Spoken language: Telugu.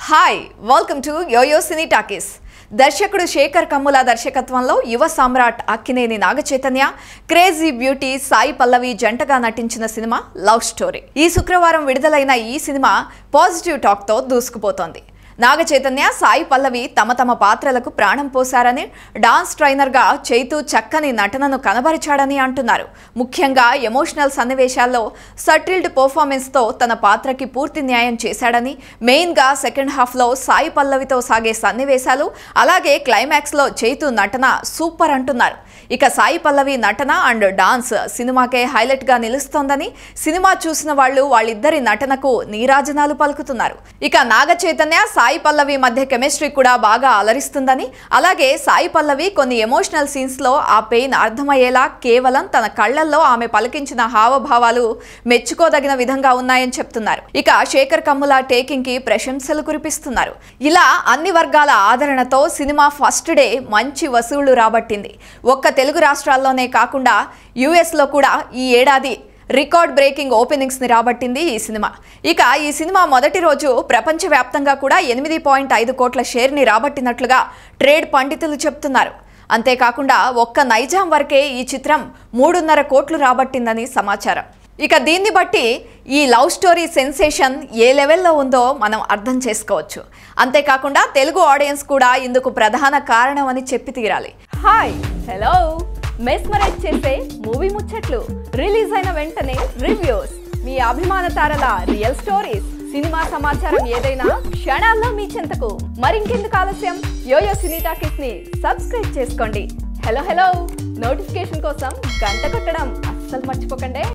Hi welcome to Yoyo Cine Talkies. దర్శకుడు శేఖర్ కమ్ముల దర్శకత్వంలో యువ సామ్రాట్ అక్కినేని నాగచైతన్య, క్రేజీ బ్యూటీ సాయి పల్లవి జంటగా నటించిన సినిమా లవ్ స్టోరీ. ఈ శుక్రవారం విడుదలైన ఈ సినిమా పాజిటివ్ టాక్తో దూసుకుపోతోంది. నాగచైతన్య, సాయి పల్లవి తమ పాత్రలకు ప్రాణం పోశారని, డాన్స్ ట్రైనర్గా చైతు చక్కని నటనను కనబరిచాడని అంటున్నారు. ముఖ్యంగా ఎమోషనల్ సన్నివేశాల్లో సటిల్డ్ పర్ఫార్మెన్స్తో తన పాత్రకి పూర్తి న్యాయం చేశాడని, మెయిన్గా సెకండ్ హాఫ్లో సాయి పల్లవితో సాగే సన్నివేశాలు, అలాగే క్లైమాక్స్లో చైతు నటన సూపర్ అంటున్నారు. ఇక సాయి పల్లవి నటన అండ్ డాన్స్ సినిమాకే హైలైట్గా నిలుస్తోందని సినిమా చూసిన వాళ్ళిద్దరి నటనకు నీరాజనాలు పలుకుతున్నారు. ఇక నాగచైతన్య, సాయి పల్లవి మధ్య కెమిస్ట్రీ కూడా బాగా అలరిస్తుందని, అలాగే సాయి పల్లవి కొన్ని ఎమోషనల్ సీన్స్లో ఆ పెయిన్ అర్థమయ్యేలా కేవలం తన కళ్లల్లో ఆమె పలికించిన హావభావాలు మెచ్చుకోదగిన విధంగా ఉన్నాయని చెప్తున్నారు. ఇక శేఖర్ కమ్ముల టేకింగ్ కి ప్రశంసలు కురిపిస్తున్నారు. ఇలా అన్ని వర్గాల ఆదరణతో సినిమా ఫస్ట్ డే మంచి వసూళ్లు రాబట్టింది. ఒక్క తెలుగు రాష్ట్రాల్లోనే కాకుండా యుఎస్లో కూడా ఈ ఏడాది రికార్డ్ బ్రేకింగ్ ఓపెనింగ్స్ ని రాబట్టింది ఈ సినిమా. ఇక ఈ సినిమా మొదటి రోజు ప్రపంచవ్యాప్తంగా కూడా 8.5 కోట్ల షేర్ని రాబట్టినట్లుగా ట్రేడ్ పండితులు చెప్తున్నారు. అంతేకాకుండా ఒక్క నైజాం వరకే ఈ చిత్రం 3.5 కోట్లు రాబట్టిందని సమాచారం. ఇక దీన్ని బట్టి ఈ లవ్ స్టోరీ సెన్సేషన్ ఏ లెవెల్లో ఉందో మనం అర్థం చేసుకోవచ్చు. అంతేకాకుండా తెలుగు ఆడియన్స్ కూడా ఇందుకు ప్రధాన కారణం అని చెప్పి తీరాలి. హాయ్ హలో మెస్మరైజ్ చేసే మూవీ ముచ్చట్లు, రిలీజ్ అయిన వెంటనే రివ్యూస్, మీ అభిమాన తారల రియల్ స్టోరీస్, సినిమా సమాచారం ఏదైనా క్షణాల్లో మీ చెంతకు. మరింకెందుకు ఆలస్యం, యోయో సినీ టాకీస్ ని సబ్స్క్రైబ్ చేసుకోండి. హలో నోటిఫికేషన్ కోసం గంట కొట్టడం అస్సలు మర్చిపోకండి.